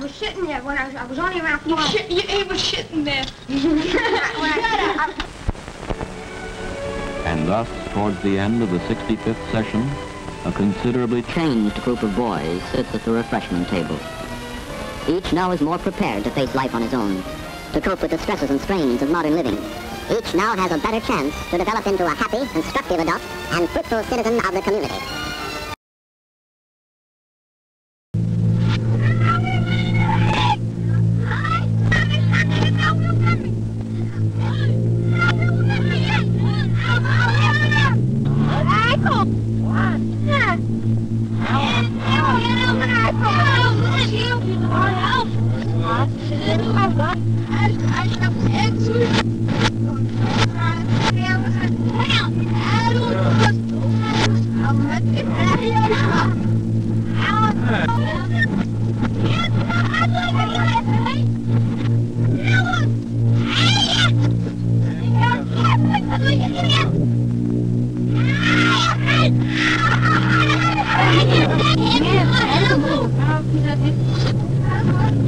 was sitting there when I was only around 4. You was sitting there. And thus, towards the end of the 65th session, a considerably changed group of boys sits at the refreshment table. Each now is more prepared to face life on his own, to cope with the stresses and strains of modern living. Each now has a better chance to develop into a happy, constructive adult and fruitful citizen of the community. Yeah.